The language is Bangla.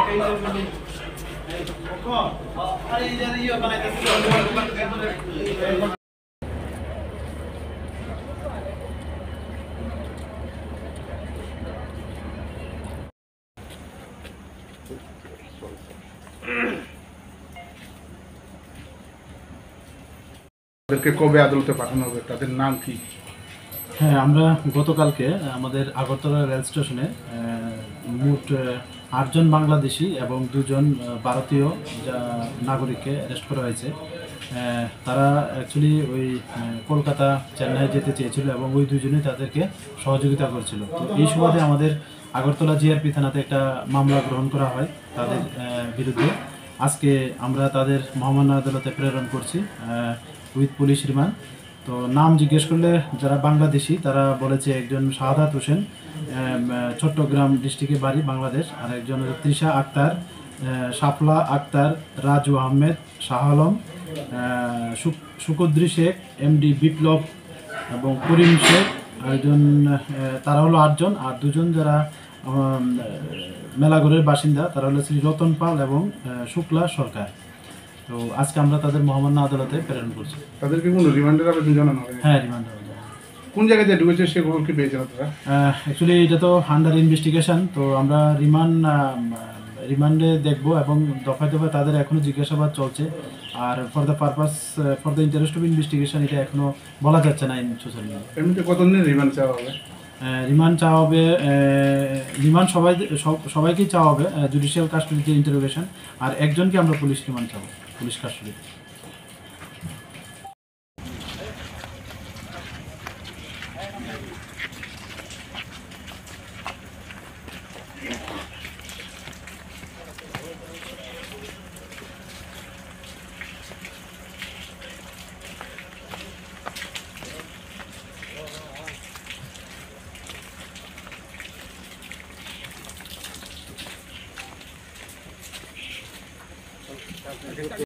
তাদেরকে কবে আদালতে পাঠানো হবে, তাদের নাম কি? হ্যাঁ, আমরা গতকালকে আমাদের আগরতলা রেল স্টেশনে মোট 8 জন বাংলাদেশি এবং 2 জন ভারতীয় নাগরিককে অ্যারেস্ট করা হয়েছে। তারা অ্যাকচুয়ালি ওই কলকাতা চেন্নাই যেতে চেয়েছিল এবং ওই 2 জনই তাদেরকে সহযোগিতা করছিল। তো এই সুবাদে আমাদের আগরতলা জিআরপি থানাতে একটা মামলা গ্রহণ করা হয় তাদের বিরুদ্ধে। আজকে আমরা তাদের মহামান্য আদালতে প্রেরণ করছি উইথ পুলিশ রিমান্ড। তো নাম জিজ্ঞেস করলে যারা বাংলাদেশি তারা বলেছে একজন শাহাদাত হোসেন, চট্টগ্রাম ডিস্ট্রিক্টে বাড়ি, বাংলাদেশ। আর একজন তৃষা আক্তার, সাফলা আক্তার, রাজু আহমেদ, শাহ আলম, সুকদ্রি শেখ, এমডি বিপ্লব এবং করিম শেখ। একজন তারা হলো 8 জন। আর 2 জন যারা মেলাঘরের বাসিন্দা তারা হলো শ্রী রতন পাল এবং শুক্লা সরকার। তো আজকে আমরা তাদের মহামান্য আদালতে প্রেরণ করছি। তাদেরকে কোনো রিমান্ডের আবেদন জানানো হবে? হ্যাঁ, রিমান্ড হবে। কোন জায়গাতে ঢুকেছে সেগুলো কি পেয়েছেন আপনারা? অ্যাকচুয়ালি এটা তো আন্ডার ইনভেস্টিগেশন, তো আমরা রিমান্ডে দেখব এবং দফায় দফায় তাদের এখনও জিজ্ঞাসাবাদ চলছে। আর for the interest of investigation এটা এখনও বলা যাচ্ছে না সোশ্যাল মিডিয়া। এমনিতে কতদিনের রিমান্ড চাওয়া হবে? রিমান্ড সবাইকেই চাওয়া হবে, জুডিশিয়াল কাস্টডিতে ইন্টারোগেশন। আর একজনকে আমরা পুলিশ রিমান্ড চাবো, পুলিশ কাস্টডিতে।